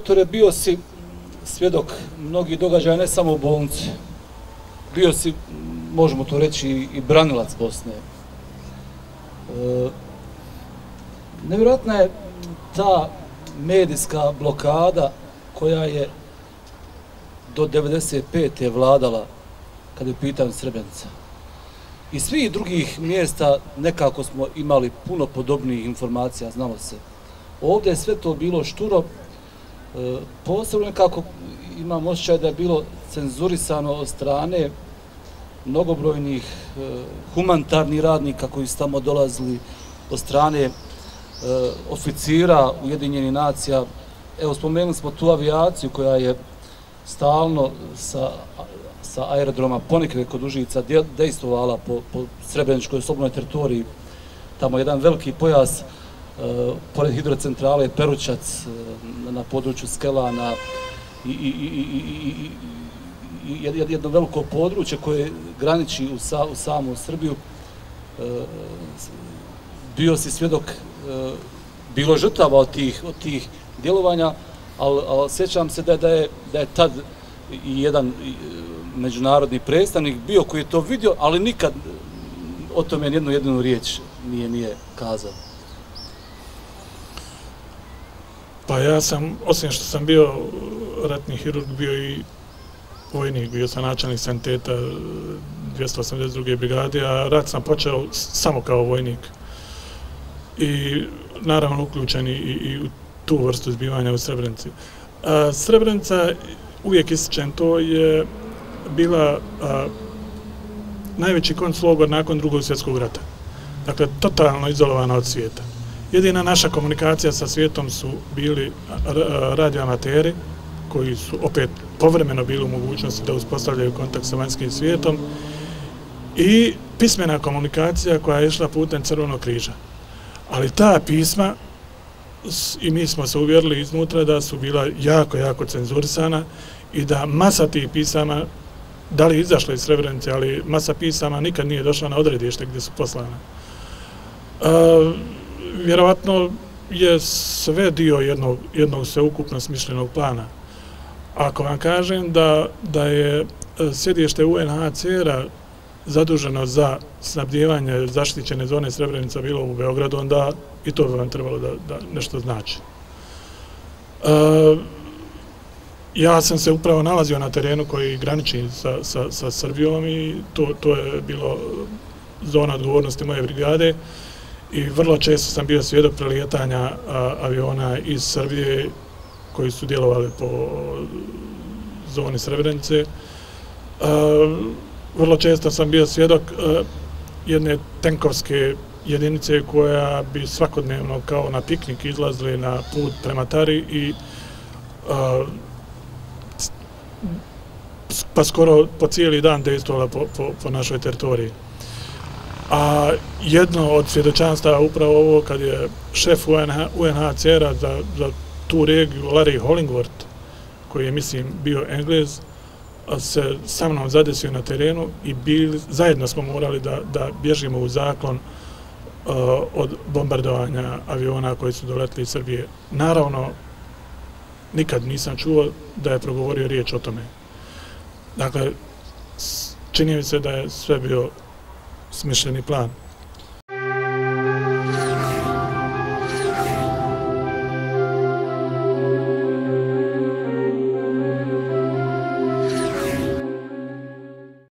doktore, bio si svjedok mnogih događaja, ne samo u bolnici. Bio si, možemo to reći, i branilac Bosne. Nevjerojatna je ta medijska blokada koja je do 95. vladala kada je u pitanju Srebrenica. Iz svih drugih mjesta nekako smo imali puno podobnijih informacija, znalo se. Ovdje je sve to bilo šturo, posebno nekako imam osjećaj da je bilo cenzurisano od strane mnogobrojnih humanitarnih radnika koji su tamo dolazili, od strane oficira Ujedinjenih nacija. Evo, spomenuli smo tu avijaciju koja je stalno sa aerodroma Ponikve kod Užica dejstvovala po Srebreničkoj slobodnoj teritoriji. Tamo jedan veliki pojas pored hidrocentrale Perućac na području Skelana i jedno veliko područje koje graniči u samu Srbiju. Bio si svjedok, bilo žrtava od tih djelovanja, ali sjećam se da je tad i jedan međunarodni predstavnik bio koji je to vidio, ali nikad o tome jednu jedinu riječ nije kazao. Pa ja sam, osim što sam bio ratni hirurg, bio i vojnik, bio sam načelnik saniteta 282. brigade, a rat sam počeo samo kao vojnik. I naravno uključen i u tu vrstu zbivanja u Srebrenici. Srebrenica, uvijek ističem, to je bila najveći konclogor nakon Drugog svjetskog rata. Dakle, totalno izolovana od svijeta. Jedina naša komunikacija sa svijetom su bili radioamateri, koji su opet povremeno bili u mogućnosti da uspostavljaju kontakt sa vanjskim svijetom, i pismena komunikacija koja je išla putem Crvenog križa. Ali ta pisma, i mi smo se uvjerili iznutra, da su bila jako cenzurisana i da masa tih pisama, da li izašla iz Srebrenice, ali masa pisama nikad nije došla na odredište gdje su poslana. Vjerovatno je sve dio jednog sveukupno smišljenog plana. Ako vam kažem da je sjedište UNHCR-a zaduženo za snabdijevanje zaštićene zone Srebrenica bilo u Beogradu, onda i to bi vam trebalo da nešto znači. Ja sam se upravo nalazio na terenu koji graniči sa Srbijom i to je bilo zona odgovornosti moje brigade i vrlo često sam bio svjedok prelijetanja aviona iz Srbije koji su djelovali po zoni Srebrenice. Vrlo često sam bio svjedok jedne tenkovske jedinice koja bi svakodnevno kao na piknik izlazili na put prema Tari i pa skoro po cijeli dan dejstvovala po našoj teritoriji. A jedno od svjedočanstava upravo ovo kad je šef UNHCR-a za tu regiju, Larry Hollingworth, koji je, mislim, bio Englez, se sa mnom zadesio na terenu i zajedno smo morali da bježimo u zaklon od bombardovanja aviona koji su doletili iz Srbije. Naravno, nikad nisam čuo da je progovorio riječ o tome. Dakle, čini mi se da je sve bio smišljeni plan.